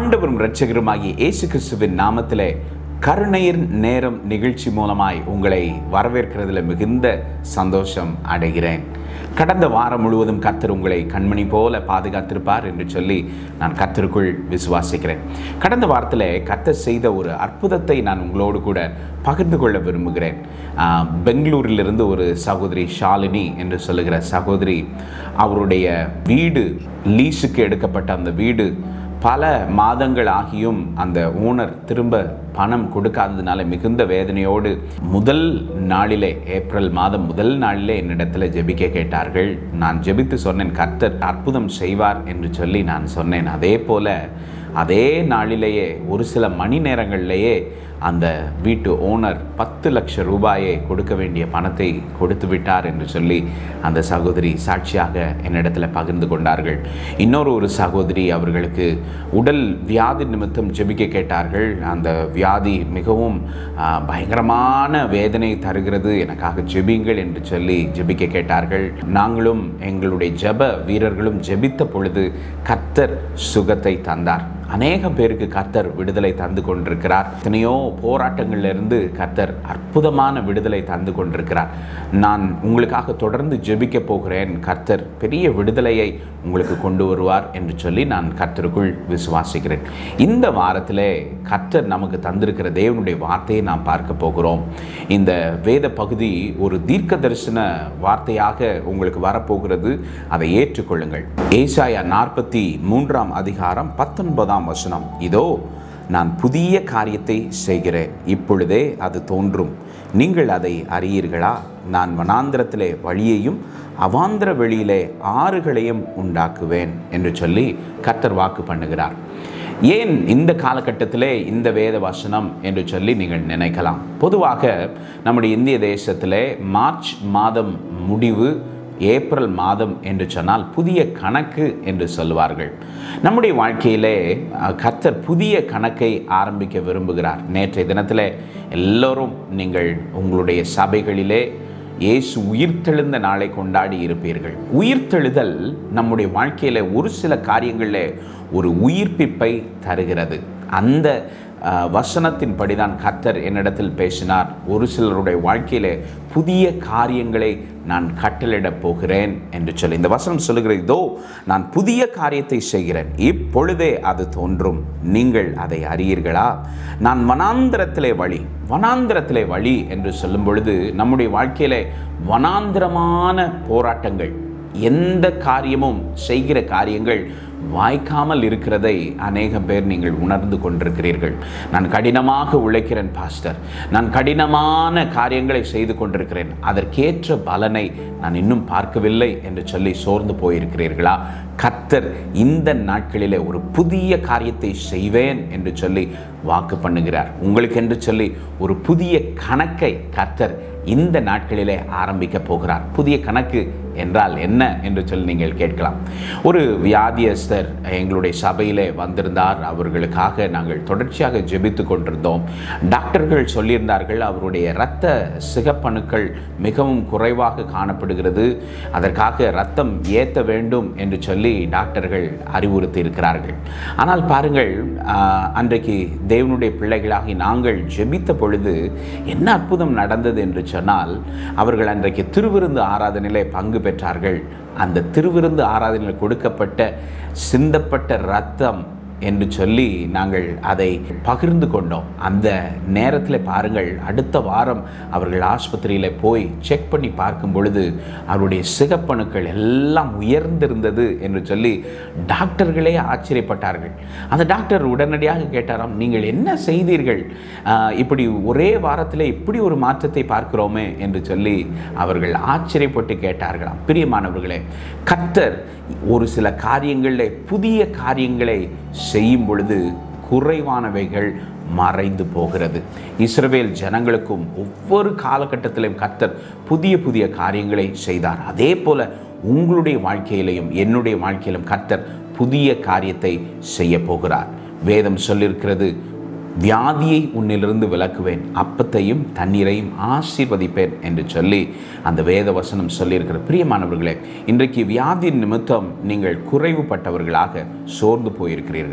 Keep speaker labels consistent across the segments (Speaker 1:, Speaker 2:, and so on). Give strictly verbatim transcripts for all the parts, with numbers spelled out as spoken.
Speaker 1: ஆண்டவரும் இரட்சகருமாகிய இயேசு கிறிஸ்துவின் நாமத்திலே கருணையின் நேரம் நிகழ்ச்சி மூலமாய் உங்களை வரவேற்கிறதுல மிகுந்த சந்தோஷம் அடைகிறேன். கடந்த வாரம் முழுவதும் கர்த்தர் உங்களை கண்மணி போல பாதுகாத்திருப்பார் என்று சொல்லி நான் கர்த்தருக்குள் விசுவாசிக்கிறேன். கடந்த வாரத்தில் கர்த்தர் செய்த ஒரு அற்புதத்தை நான் உங்களோடு கூட பகிர்ந்து கொள்ள விரும்புகிறேன். பெங்களூரிலிருந்து ஒரு சகோதரி ஷாலினி என்று சொல்லுகிற சகோதரி, அவருடைய வீடு லீஸுக்கு எடுக்கப்பட்ட அந்த வீடு பல மாதங்கள் ஆகியும் அந்த ஓனர் திரும்ப பணம் கொடுக்காததுனால மிகுந்த வேதனையோடு முதல் நாளிலே, ஏப்ரல் மாதம் முதல் நாளிலே என்னிடத்தில் ஜெபிக்க கேட்டார்கள். நான் ஜெபித்து சொன்னேன், கர்த்தர் அற்புதம் செய்வார் என்று சொல்லி நான் சொன்னேன். அதே போல அதே நாளிலேயே ஒரு சில மணி நேரங்களிலேயே அந்த வீட்டு ஓனர் பத்து லட்சம் ரூபாயை கொடுக்க வேண்டிய பணத்தை கொடுத்து விட்டார் என்று சொல்லி அந்த சகோதரி சாட்சியாக என்னிடத்தில் பகிர்ந்து கொண்டார்கள். இன்னொரு ஒரு சகோதரி, அவர்களுக்கு உடல் வியாதி நிமித்தம் ஜெபிக்க கேட்டார்கள். அந்த வியாதி மிகவும் பயங்கரமான வேதனை தருகிறது, எனக்காக ஜெபிங்கள் என்று சொல்லி ஜெபிக்க கேட்டார்கள். நாங்களும் எங்களுடைய ஜெப வீரர்களும் ஜெபித்த பொழுது கர்த்தர் சுகத்தை தந்தார். அநேக பேருக்கு கர்த்தர் விடுதலை தந்து கொண்டிருக்கிறார். எத்தனையோ போராட்டங்களிலிருந்து கர்த்தர் அற்புதமான விடுதலை தந்து கொண்டிருக்கிறார். நான் உங்களுக்காக தொடர்ந்து ஜெபிக்க போகிறேன். கர்த்தர் பெரிய விடுதலையை உங்களுக்கு கொண்டு வருவார் என்று சொல்லி நான் கர்த்தருக்குள் விசுவாசிக்கிறேன். இந்த வாரத்திலே கர்த்தர் நமக்கு தந்திருக்கிற தேவனுடைய வார்த்தையை நாம் பார்க்க போகிறோம். இந்த வேத பகுதி ஒரு தீர்க்க தரிசன வார்த்தையாக உங்களுக்கு வரப்போகிறது. அதை ஏற்றுக்கொள்ளுங்கள். ஏசாயா நாற்பத்தி மூன்றாம் அதிகாரம் பத்தொன்பதாம் வசனம். இதோ நான் புதிய காரியத்தை செய்கிறேன், இப்பொழுதே அது தோன்றும், நீங்கள் அதை அறியீர்களா? நான் வனாந்திரத்திலே வழியையும் அவாந்திர வெளியிலே ஆறுகளையும் உண்டாக்குவேன் என்று சொல்லி கர்த்தர் வாக்கு பண்ணுகிறார். ஏன் இந்த காலகட்டத்திலே இந்த வேத வசனம் என்று சொல்லி நீங்கள் நினைக்கலாம். பொதுவாக நம்முடைய இந்திய தேசத்திலே மார்ச் மாதம் முடிவு, ஏப்ரல் மாதம் என்று சொன்னால் புதிய கணக்கு என்று சொல்லுவார்கள். நம்முடைய வாழ்க்கையிலே கர்த்தர் புதிய கணக்கை ஆரம்பிக்க விரும்புகிறார். நேற்றைய தினத்தில் எல்லோரும் நீங்கள் உங்களுடைய சபைகளிலே இயேசு உயிர்த்தெழுந்த நாளை கொண்டாடி இருப்பீர்கள். உயிர்த்தெழுதல் நம்முடைய வாழ்க்கையில் ஒரு சில காரியங்களில் ஒரு உயிர்ப்பிப்பை தருகிறது. அந்த வசனத்தின் படிதான் கர்த்தர் என்னிடத்தில் பேசினார். ஒரு சிலருடைய வாழ்க்கையிலே புதிய காரியங்களை நான் கட்டளிடப் போகிறேன் என்று சொல்லி இந்த வசனம் சொல்லுகிறது. இதோ நான் புதிய காரியத்தை செய்கிறேன், இப்பொழுதே அது தோன்றும், நீங்கள் அதை அறியீர்களா? நான் வனாந்திரத்திலே வழி வனாந்திரத்திலே வழி என்று சொல்லும் பொழுது நம்முடைய வாழ்க்கையிலே வனாந்திரமான போராட்டங்கள், எந்த காரியமும் செய்கிற காரியங்கள் வாய்க்காமல் இருக்கிறதை அநேக பேர் நீங்கள் உணர்ந்து கொண்டிருக்கிறீர்கள். நான் கடினமாக உழைக்கிறேன் பாஸ்டர், நான் கடினமான காரியங்களை செய்து கொண்டிருக்கிறேன், அதற்கேற்ற பலனை நான் இன்னும் பார்க்கவில்லை என்று சொல்லி சோர்ந்து போயிருக்கிறீர்களா? கர்த்தர் இந்த நாட்களிலே ஒரு புதிய காரியத்தை செய்வேன் என்று சொல்லி வாக்கு பண்ணுகிறார். உங்களுக்கு என்று சொல்லி ஒரு புதிய கணக்கை கர்த்தர் இந்த நாட்களிலே ஆரம்பிக்க போகிறார். புதிய கணக்கு என்றால் என்ன என்று சொல்லி நீங்கள் கேட்கலாம். ஒரு வியாதியஸ்தர் எங்களுடைய சபையிலே வந்திருந்தார். அவர்களுக்காக நாங்கள் தொடர்ச்சியாக ஜெபித்து கொண்டிருந்தோம். டாக்டர்கள் சொல்லியிருந்தார்கள், அவருடைய இரத்த சிகப்பணுக்கள் மிகவும் குறைவாக காணப்படுகிறது, அதற்காக இரத்தம் ஏற்ற வேண்டும் என்று சொல்லி டாக்டர்கள் அறிவுறுத்தி இருக்கிறார்கள். ஆனால் பாருங்கள், அன்றைக்கு தேவனுடைய பிள்ளைகளாகி நாங்கள் ஜெபித்த பொழுது என்ன அற்புதம் நடந்தது என்று சொன்னால், அவர்கள் அன்றைக்கு திருவிருந்து ஆராதனையிலே பங்கு பெற்றார்கள். அந்த திருவிருந்து ஆராதனையில் கொடுக்கப்பட்ட சிந்தப்பட்ட இரத்தம் என்று சொல்லி நாங்கள் அதை பகிர்ந்து கொண்டோம். அந்த நேரத்தில் பாருங்கள், அடுத்த வாரம் அவர்கள் ஆஸ்பத்திரியில் போய் செக் பண்ணி பார்க்கும் பொழுது அவருடைய சிகப்பணுக்கள் எல்லாம் உயர்ந்திருந்தது என்று சொல்லி டாக்டர்களே ஆச்சரியப்பட்டார்கள். அந்த டாக்டர் உடனடியாக கேட்டாராம், நீங்கள் என்ன செய்தீர்கள், இப்படி ஒரே வாரத்தில் இப்படி ஒரு மாற்றத்தை பார்க்கிறோமே என்று சொல்லி அவர்கள் ஆச்சரியப்பட்டு கேட்டார்களாம். பிரியமானவர்களே, கர்த்தர் ஒரு சில காரியங்களில் புதிய காரியங்களை செய்யும் பொழுது குறைவானவைகள் மறைந்து போகிறது. இஸ்ரவேல் ஜனங்களுக்கும் ஒவ்வொரு காலகட்டத்திலும் கர்த்தர் புதிய புதிய காரியங்களை செய்தார். அதே போல உங்களுடைய வாழ்க்கையிலையும் என்னுடைய வாழ்க்கையிலும் கர்த்தர் புதிய காரியத்தை செய்ய போகிறார். வேதம் சொல்லியிருக்கிறது, வியாதியை உன்னிலிருந்து விலக்குவேன், அப்பத்தையும் தண்ணீரையும் ஆசீர்வதிப்பேன் என்று சொல்லி அந்த வேத வசனம் சொல்லியிருக்கிற பிரியமானவர்களே, இன்றைக்கு வியாதி நிமித்தம் நீங்கள் குறைவுபட்டவர்களாக சோர்ந்து போயிருக்கிறீர்களா?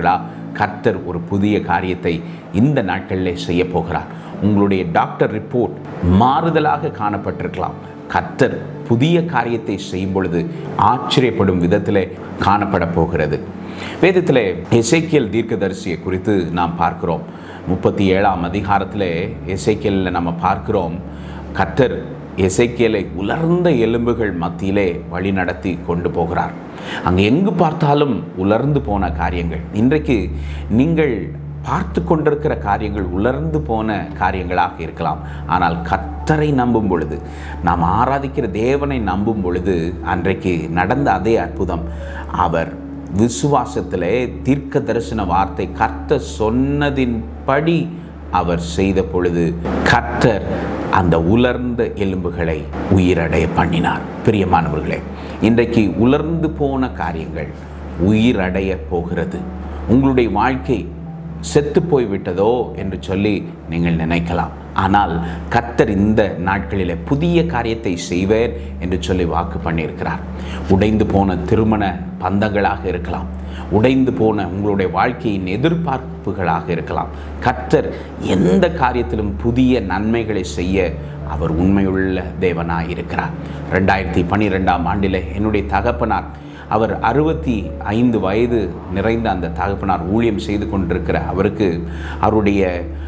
Speaker 1: கர்த்தர் ஒரு புதிய காரியத்தை இந்த நாட்களில் செய்ய போகிறார். உங்களுடைய டாக்டர் ரிப்போர்ட் மாறுதலாக காணப்பட்டிருக்கலாம். கர்த்தர் புதிய காரியத்தை செய்யும் பொழுது ஆச்சரியப்படும் விதத்தில் காணப்பட போகிறது. வேதத்தில் எசேக்கியேல் தீர்க்கதரிசியை குறித்து நாம் பார்க்கிறோம். முப்பத்தி ஏழாம் அதிகாரத்தில் எசேக்கியேலில் நம்ம பார்க்கிறோம், கர்த்தர் எசேக்கியேலை உலர்ந்த எலும்புகள் மத்தியிலே வழி நடத்தி கொண்டு போகிறார். அங்கே எங்கு பார்த்தாலும் உலர்ந்து போன காரியங்கள். இன்றைக்கு நீங்கள் பார்த்து கொண்டிருக்கிற காரியங்கள் உலர்ந்து போன காரியங்களாக இருக்கலாம். ஆனால் கர்த்தரை நம்பும் பொழுது, நாம் ஆராதிக்கிற தேவனை நம்பும் பொழுது, அன்றைக்கு நடந்த அதே அற்புதம் அவர் விசுவாசத்திலே தீர்க்க தரிசன வார்த்தை கர்த்தர் சொன்னதின்படி அவர் செய்த பொழுது கர்த்தர் அந்த உலர்ந்த எலும்புகளை உயிரடைய பண்ணினார். பிரியமானவர்களே, இன்றைக்கு உலர்ந்து போன காரியங்கள் உயிரடைய போகிறது. உங்களுடைய வாழ்க்கை செத்து போய்விட்டதோ என்று சொல்லி நீங்கள் நினைக்கலாம். ஆனால் கர்த்தர் இந்த நாட்களில் புதிய காரியத்தை செய்வேன் என்று சொல்லி வாக்கு பண்ணியிருக்கிறார். உடைந்து போன திருமண பந்தங்களாக இருக்கலாம், உடைந்து போன உங்களுடைய வாழ்க்கையின் எதிர்பார்ப்புகளாக இருக்கலாம். கர்த்தர் எந்த காரியத்திலும் புதிய நன்மைகளை செய்ய அவர் உண்மையுள்ள தேவனாய் இருக்கிறார். ரெண்டாயிரத்தி பன்னிரெண்டாம் ஆண்டில் என்னுடைய தகப்பனார், அவர் அறுபத்தி ஐந்து வயது நிறைந்த அந்த தகப்பனார் ஊழியம் செய்து கொண்டிருக்கிற அவருக்கு அவருடைய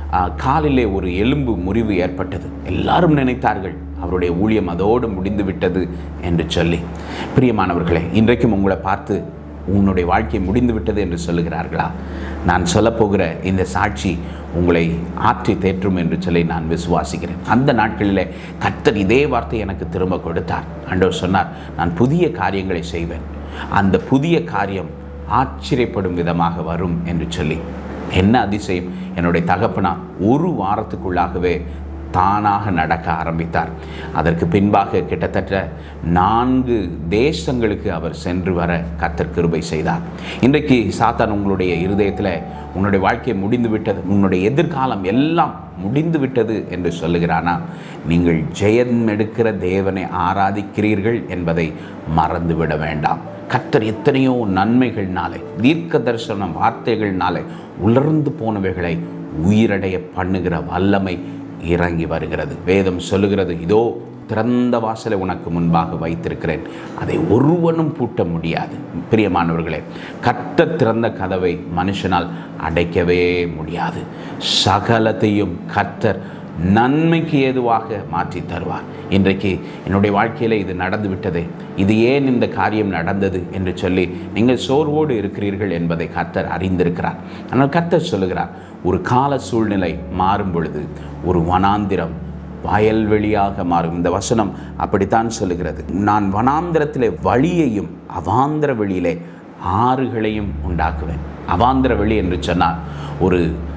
Speaker 1: காலிலே ஒரு எலும்பு முறிவு ஏற்பட்டது. எல்லாரும் நினைத்தார்கள் அவருடைய ஊழியம் அதோடு முடிந்து விட்டது என்று சொல்லி. பிரியமானவர்களே, இன்றைக்கும் உங்களை பார்த்து உன்னுடைய வாழ்க்கை முடிந்து விட்டது என்று சொல்லுகிறார்களா? நான் சொல்லப்போகிற இந்த சாட்சி உங்களை ஆற்றி தேற்றும் என்று சொல்லி நான் விசுவாசிக்கிறேன். அந்த நாட்களில் கர்த்தர் இதே வார்த்தை எனக்கு திரும்ப கொடுத்தார். ஆண்டவர் சொன்னார், நான் புதிய காரியங்களை செய்வேன், அந்த புதிய காரியம் ஆச்சரியப்படும் விதமாக வரும் என்று சொல்லி. என்ன அதிசயம்! என்னுடைய தகப்பனார் ஒரு வாரத்துக்குள்ளாகவே தானாக நடக்க ஆரம்பித்தார். அதற்கு பின்பாக கிட்டத்தட்ட நான்கு தேசங்களுக்கு அவர் சென்று வர கர்த்தர் கிருபை செய்தார். இன்றைக்கு சாத்தான் உங்களுடைய இருதயத்தில் உன்னுடைய வாழ்க்கை முடிந்து விட்டது, உன்னுடைய எதிர்காலம் எல்லாம் முடிந்து விட்டது என்று சொல்லுகிறானா? நீங்கள் ஜெயம் எடுக்கிற தேவனை ஆராதிக்கிறீர்கள் என்பதை மறந்துவிட வேண்டாம். கர்த்தர் எத்தனையோ நன்மைகள்னாலே, தீர்க்க தரிசன வார்த்தைகள்னாலே உலர்ந்து போனவைகளை உயிரடைய பண்ணுகிற வல்லமை இறங்கி வருகிறது. வேதம் சொல்லுகிறது, இதோ திறந்த வாசலை உனக்கு முன்பாக வைத்திருக்கிறேன், அதை ஒருவனும் பூட்ட முடியாது. பிரியமானவர்களே, கர்த்தர் திறந்த கதவை மனுஷனால் அடைக்கவே முடியாது. சகலத்தையும் கர்த்தர் நன்மைக்கு ஏதுவாக மாற்றி தருவார். இன்றைக்கு என்னுடைய வாழ்க்கையில் இது நடந்து விட்டதே, இது ஏன் இந்த காரியம் நடந்தது என்று சொல்லி நீங்கள் சோர்வோடு இருக்கிறீர்கள் என்பதை கர்த்தர் அறிந்திருக்கிறார். ஆனால் கர்த்தர் சொல்லுகிறார், ஒரு கால சூழ்நிலை மாறும் பொழுது ஒரு வனாந்திரம் வயல்வெளியாக மாறும். இந்த வசனம் அப்படித்தான் சொல்லுகிறது. நான் வனாந்திரத்திலே வழியையும் அவாந்திர வெளியிலே ஆறுகளையும் உண்டாக்குவேன். அவாந்திர வெளி என்று சொன்னால் ஒரு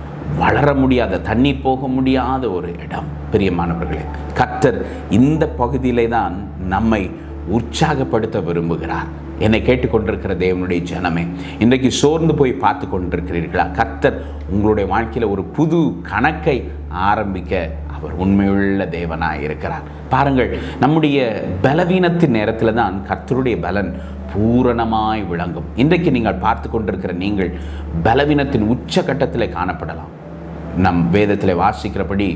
Speaker 1: வளர முடியாத, தண்ணீர் போக முடியாத ஒரு இடம். பிரியமானவர்களே, கர்த்தர் இந்த பகுதியிலே தான் நம்மை உற்சாகப்படுத்த விரும்புகிறார். என்னை கேட்டுக்கொண்டிருக்கிற தேவனுடைய ஜனமே, இன்றைக்கு சோர்ந்து போய் பார்த்து கொண்டிருக்கிறீர்களா? கர்த்தர் உங்களுடைய வாழ்க்கையில் ஒரு புது கணக்கை ஆரம்பிக்க அவர் உண்மையுள்ள தேவனாய் இருக்கிறார். பாருங்கள், நம்முடைய பலவீனத்தின் நேரத்தில் தான் கர்த்தருடைய பலன் பூரணமாய் விளங்கும். இன்றைக்கு நீங்கள் பார்த்து கொண்டிருக்கிற நீங்கள் பலவீனத்தின் உச்சகட்டத்தில் காணப்படலாம். நம் வேதத்தில் வாசிக்கிறபடி,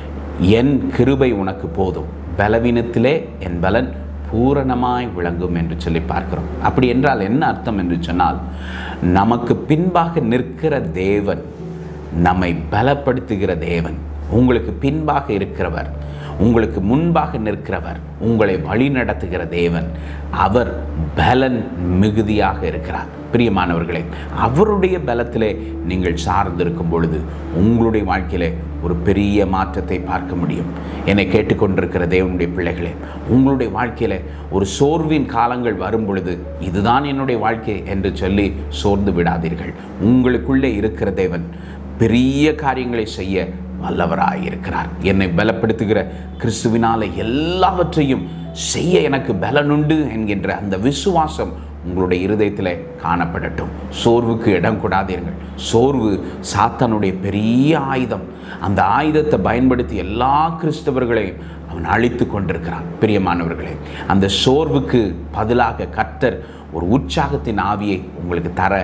Speaker 1: என் கிருபை உனக்கு போதும், பலவீனத்திலே என் பலன் பூரணமாய் விளங்கும் என்று சொல்லி பார்க்கிறோம். அப்படி என்றால் என்ன அர்த்தம் என்று சொன்னால், நமக்கு பின்பாக நிற்கிற தேவன், நம்மை பலப்படுத்துகிற தேவன், உங்களுக்கு பின்பாக இருக்கிறவர், உங்களுக்கு முன்பாக நிற்கிறவர், உங்களை வழி நடத்துகிற தேவன், அவர் பலன் மிகுதியாக இருக்கிறார். பிரியமானவர்களே, அவருடைய பலத்திலே நீங்கள் சார்ந்திருக்கும் பொழுது உங்களுடைய வாழ்க்கையிலே ஒரு பெரிய மாற்றத்தை பார்க்க முடியும். என்னை கேட்டுக்கொண்டிருக்கிற தேவனுடைய பிள்ளைகளே, உங்களுடைய வாழ்க்கையில் ஒரு சோர்வின் காலங்கள் வரும் பொழுது, இதுதான் என்னுடைய வாழ்க்கை என்று சொல்லி சோர்ந்து விடாதீர்கள். உங்களுக்குள்ளே இருக்கிற தேவன் பெரிய காரியங்களை செய்ய வல்லவராயிருக்கிறார். என்னை பலப்படுத்துகிற கிறிஸ்துவினாலே எல்லாவற்றையும் செய்ய எனக்கு பலனுண்டு என்கின்ற அந்த விசுவாசம் உங்களுடைய இருதயத்தில் காணப்படட்டும். சோர்வுக்கு இடம் கொடாதீர்கள். சோர்வு சாத்தானுடைய பெரிய ஆயுதம். அந்த ஆயுதத்தை பயன்படுத்தி எல்லா கிறிஸ்தவர்களையும் அவன் அழித்து கொண்டிருக்கிறான். பிரியமானவர்களே, அந்த சோர்வுக்கு பதிலாக கர்த்தர் ஒரு உற்சாகத்தின் ஆவியை உங்களுக்கு தர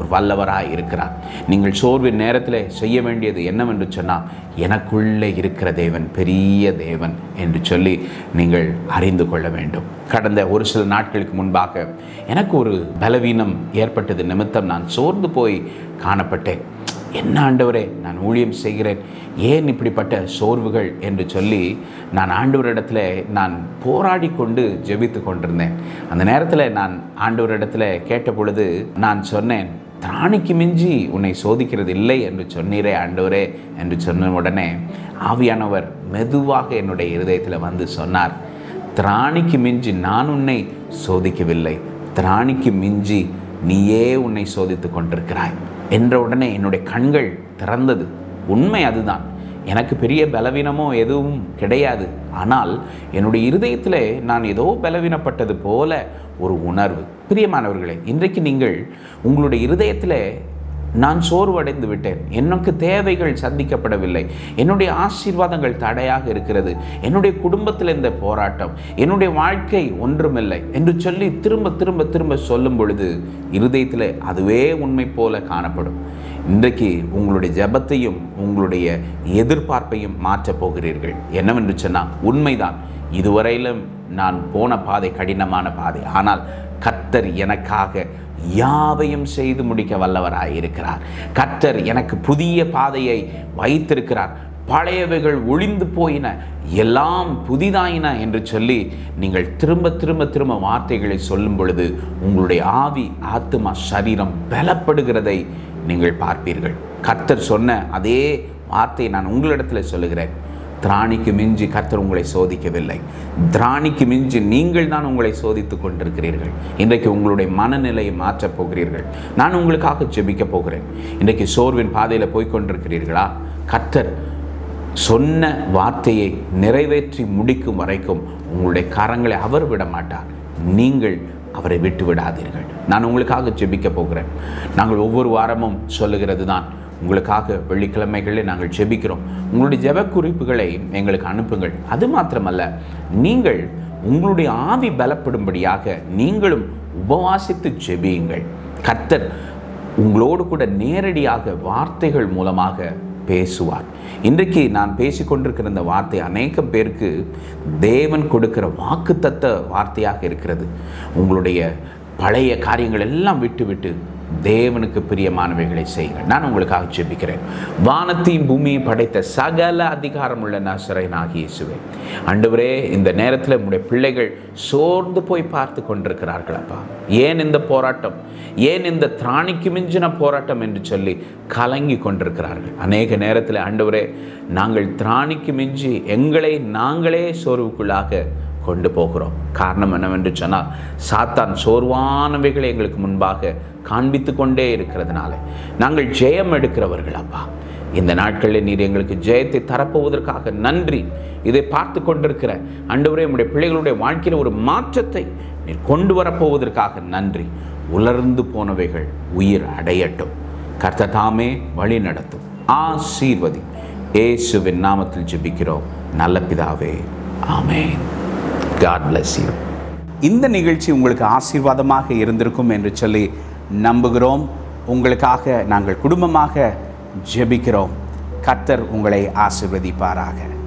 Speaker 1: ஒரு வல்லவராய் இருக்கிறார். நீங்கள் சோர்வின் நேரத்தில் செய்ய வேண்டியது என்னவென்று சொன்னால், எனக்குள்ளே இருக்கிற தேவன் பெரிய தேவன் என்று சொல்லி நீங்கள் அறிந்து கொள்ள வேண்டும். கடந்த ஒரு சில நாட்களுக்கு முன்பாக எனக்கு ஒரு பலவீனம் ஏற்பட்டது நிமித்தம் நான் சோர்ந்து போய் காணப்பட்டேன். என்ன ஆண்டவரே, நான் ஊழியம் செய்கிறேன், ஏன் இப்படிப்பட்ட சோர்வுகள் என்று சொல்லி நான் ஆண்டவரிடத்தில் நான் போராடி கொண்டு ஜெபித்து கொண்டிருந்தேன். அந்த நேரத்தில் நான் ஆண்டவரிடத்தில் கேட்ட பொழுது நான் சொன்னேன், திராணிக்கு மிஞ்சி உன்னை சோதிக்கிறது இல்லை என்று சொன்னீரே ஆண்டவரே என்று சொன்ன உடனே ஆவியானவர் மெதுவாக என்னுடைய இருதயத்தில் வந்து சொன்னார், திராணிக்கு மிஞ்சி நான் உன்னை சோதிக்கவில்லை, திராணிக்கு மிஞ்சி நீயே உன்னை சோதித்து கொண்டிருக்கிறாய் என்ற உடனே என்னுடைய கண்கள் திறந்தது. உண்மை அதுதான். எனக்கு பெரிய பலவீனமோ எதுவும் கிடையாது. ஆனால் என்னுடைய இருதயத்தில் நான் ஏதோ பலவீனப்பட்டது போல ஒரு உணர்வு. பிரியமானவர்களே, இன்றைக்கு நீங்கள் உங்களுடைய இருதயத்தில் நான் சோர்வடைந்து விட்டேன், எனக்கு தேவைகள் சந்திக்கப்படவில்லை, என்னுடைய ஆசீர்வாதங்கள் தடையாக இருக்கிறது, என்னுடைய குடும்பத்தில் இந்த போராட்டம், என்னுடைய வாழ்க்கை ஒன்றுமில்லை என்று சொல்லி திரும்ப திரும்ப திரும்ப சொல்லும் பொழுது இருதயத்தில் அதுவே உண்மை போல காணப்படும். இன்றைக்கு உங்களுடைய ஜெபத்தையும் உங்களுடைய எதிர்பார்ப்பையும் மாற்றப் போகிறீர்கள். என்னவென்று சொன்னால், உண்மைதான், இதுவரையிலும் நான் போன பாதை கடினமான பாதை, ஆனால் கர்த்தர் எனக்காக யாவையும் செய்து முடிக்க வல்லவராய் இருக்கிறார். கர்த்தர் எனக்கு புதிய பாதையை வைத்திருக்கிறார். பழையவைகள் ஒளிந்து போயின, எல்லாம் புதிதாயின என்று சொல்லி நீங்கள் திரும்ப திரும்ப திரும்ப வார்த்தைகளை சொல்லும் பொழுது உங்களுடைய ஆவி, ஆத்துமா, சரீரம் பலப்படுகிறதை நீங்கள் பார்ப்பீர்கள். கர்த்தர் சொன்ன அதே வார்த்தையை நான் உங்களிடத்தில் சொல்லுகிறேன். திராணிக்கு மிஞ்சி கர்த்தர் உங்களை சோதிக்கவில்லை, திராணிக்கு மிஞ்சி நீங்கள் தான் உங்களை சோதித்து கொண்டிருக்கிறீர்கள். இன்றைக்கு உங்களுடைய மனநிலையை மாற்றப் போகிறீர்கள். நான் உங்களுக்காக ஜெபிக்க போகிறேன். இன்றைக்கு சோர்வின் பாதையில் போய்கொண்டிருக்கிறீர்களா? கர்த்தர் சொன்ன வார்த்தையை நிறைவேற்றி முடிக்கும் வரைக்கும் உங்களுடைய கரங்களை அவர் விட மாட்டார். நீங்கள் அவரை விட்டு விடாதீர்கள். நான் உங்களுக்காக ஜெபிக்க போகிறேன். நாங்கள் ஒவ்வொரு வாரமும் சொல்லுகிறது தான், உங்களுக்காக வெள்ளிக்கிழமைகளில் நாங்கள் ஜெபிக்கிறோம். உங்களுடைய ஜெப குறிப்புகளை எங்களுக்கு அனுப்புங்கள். அது மாத்திரமல்ல, நீங்கள் உங்களுடைய ஆவி பலப்படும்படியாக நீங்களும் உபவாசித்து ஜெபியுங்கள். கர்த்தர் உங்களோடு கூட நேரடியாக வார்த்தைகள் மூலமாக பேசுவார். இன்றைக்கு நான் பேசிக்கொண்டிருக்கிற இந்த வார்த்தை அநேக பேருக்கு தேவன் கொடுக்கிற வாக்குத்தத்த வார்த்தையாக இருக்கிறது. உங்களுடைய பழைய காரியங்கள் எல்லாம் விட்டு விட்டு தேவனுக்கு பிரியமானவைகளை செய்யுங்கள். நான் உங்களுக்காக ஜெபிக்கிறேன். வானத்தையும் பூமியை படைத்த சகல அதிகாரம் உள்ள நசரேயனாகிய இயேசுவே, ஆண்டவரே, இந்த நேரத்தில் உங்களுடைய பிள்ளைகள் சோர்ந்து போய் பார்த்து கொண்டிருக்கிறார்கள். அப்பா, ஏன் இந்த போராட்டம், ஏன் இந்த திராணிக்கு மிஞ்சின போராட்டம் என்று சொல்லி கலங்கி கொண்டிருக்கிறார்கள். அநேக நேரத்தில் ஆண்டவரே, நாங்கள் திராணிக்கு மிஞ்சி எங்களை நாங்களே சோர்வுக்குள்ளாக கொண்டு போகிறோம். காரணம் என்னவென்று சொன்னால், சாத்தான் சோர்வானவைகளை எங்களுக்கு முன்பாக காண்பித்து கொண்டே இருக்கிறதுனால நாங்கள் ஜெயம் எடுக்கிறவர்கள். அப்பா, இந்த நாட்களில் நீர் எங்களுக்கு ஜெயத்தை தரப்போவதற்காக நன்றி. இதை பார்த்து கொண்டிருக்கிற ஆண்டவரே, நம்முடைய பிள்ளைகளுடைய வாழ்க்கையில் ஒரு மாற்றத்தை நீர் கொண்டு வரப்போவதற்காக நன்றி. உலர்ந்து போனவைகள் உயிர் அடையட்டும். கர்த்தர் தாமே வழி நடத்தும். ஆசீர்வதி. இயேசுவின் நாமத்தில் ஜெபிக்கிறோம் நல்ல பிதாவே, ஆமென். God bless you. இந்த நிகழ்ச்சி உங்களுக்கு ஆசீர்வாதமாக இருந்திருக்கும் என்று சொல்லி நம்புகிறோம். உங்களுக்காக நாங்கள் குடும்பமாக ஜெபிக்கிறோம். கர்த்தர் உங்களை ஆசீர்வதிப்பாராக.